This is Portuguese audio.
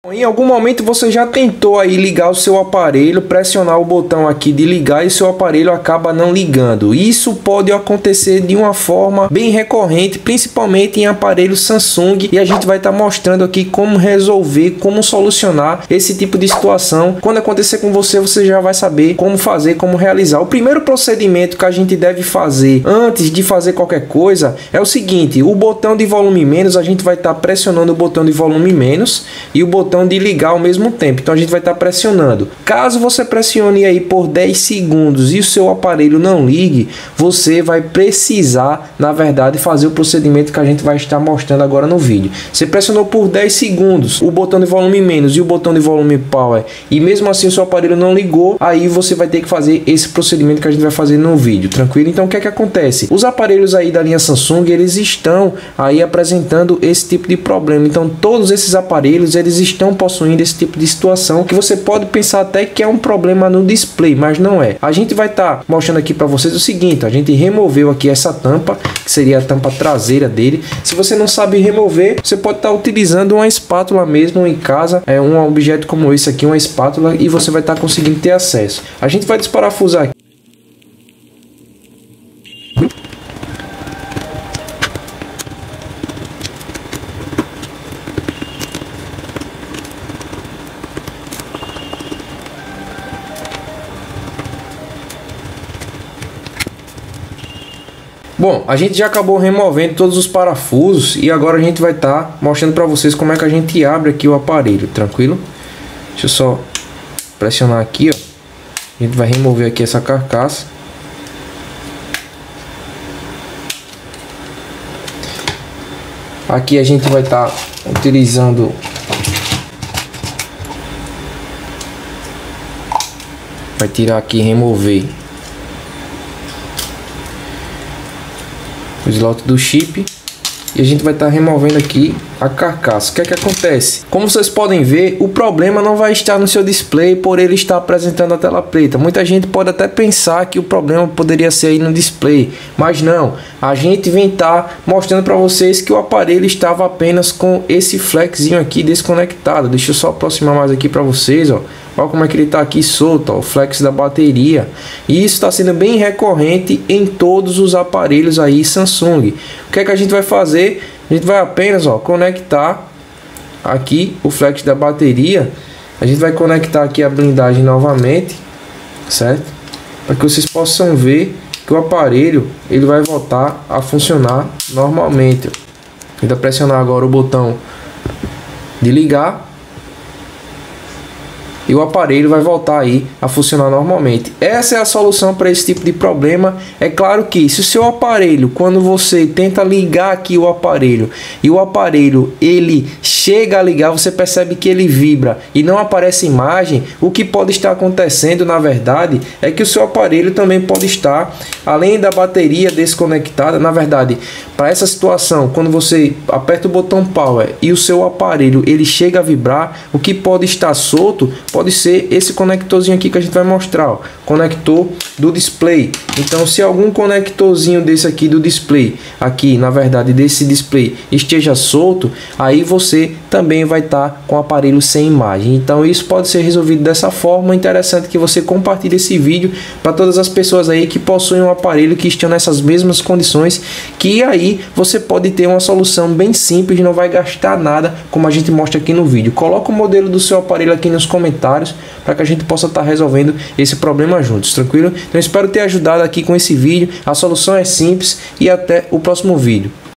Em algum momento você já tentou aí ligar o seu aparelho, pressionar o botão aqui de ligar e o seu aparelho acaba não ligando. Isso pode acontecer de uma forma bem recorrente, principalmente em aparelhos Samsung, e a gente vai estar mostrando aqui como resolver, como solucionar esse tipo de situação. Quando acontecer com você, você já vai saber como fazer, como realizar. O primeiro procedimento que a gente deve fazer antes de fazer qualquer coisa é o seguinte: o botão de volume menos, a gente vai estar pressionando o botão de volume menos e o botão de ligar ao mesmo tempo. Então a gente vai estar pressionando. Caso você pressione aí por 10 segundos e o seu aparelho não ligue, você vai precisar, na verdade, fazer o procedimento que a gente vai estar mostrando agora no vídeo. Você pressionou por 10 segundos o botão de volume menos e o botão de volume power e mesmo assim o seu aparelho não ligou, aí você vai ter que fazer esse procedimento que a gente vai fazer no vídeo, tranquilo? Então o que é que acontece? Os aparelhos aí da linha Samsung, eles estão aí apresentando esse tipo de problema. Então todos esses aparelhos, eles estão possuindo esse tipo de situação que você pode pensar até que é um problema no display, mas não é. A gente vai estar mostrando aqui para vocês o seguinte: a gente removeu aqui essa tampa, que seria a tampa traseira dele. Se você não sabe remover, você pode estar utilizando uma espátula mesmo em casa, um objeto como esse aqui, uma espátula, e você vai estar conseguindo ter acesso. A gente vai desparafusar aqui. Bom, a gente já acabou removendo todos os parafusos e agora a gente vai estar mostrando para vocês como é que a gente abre aqui o aparelho, tranquilo? Deixa eu só pressionar aqui, ó. A gente vai remover aqui essa carcaça. Aqui a gente vai estar utilizando vai tirar aqui e remover o slot do chip e a gente vai estar removendo aqui a carcaça. O que é que acontece? Como vocês podem ver, o problema não vai estar no seu display por ele estar apresentando a tela preta. Muita gente pode até pensar que o problema poderia ser aí no display, mas não. A gente vem estar mostrando para vocês que o aparelho estava apenas com esse flexinho aqui desconectado. Deixa eu só aproximar mais aqui para vocês, ó. Olha como é que ele está aqui solto, ó, o flex da bateria. E isso está sendo bem recorrente em todos os aparelhos aí Samsung. O que é que a gente vai fazer? A gente vai apenas, ó, conectar aqui o flex da bateria. A gente vai conectar aqui a blindagem novamente, certo? Para que vocês possam ver que o aparelho ele vai voltar a funcionar normalmente. A gente vai pressionar agora o botão de ligar e o aparelho vai voltar aí a funcionar normalmente. Essa é a solução para esse tipo de problema. É claro que se o seu aparelho, quando você tenta ligar aqui o aparelho e o aparelho ele chega a ligar, você percebe que ele vibra e não aparece imagem, o que pode estar acontecendo na verdade é que o seu aparelho também pode estar, além da bateria desconectada, na verdade, para essa situação, quando você aperta o botão power e o seu aparelho ele chega a vibrar, o que pode estar solto pode ser esse conectorzinho aqui que a gente vai mostrar, ó, conector do display. Então se algum conectorzinho desse aqui do display, aqui na verdade desse display esteja solto, aí você também vai estar com o aparelho sem imagem. Então isso pode ser resolvido dessa forma. Interessante que você compartilhe esse vídeo para todas as pessoas aí que possuem um aparelho que estão nessas mesmas condições, que aí você pode ter uma solução bem simples, não vai gastar nada, como a gente mostra aqui no vídeo. Coloca o modelo do seu aparelho aqui nos comentários para que a gente possa estar resolvendo esse problema juntos, tranquilo? Então espero ter ajudado aqui com esse vídeo. A solução é simples e até o próximo vídeo.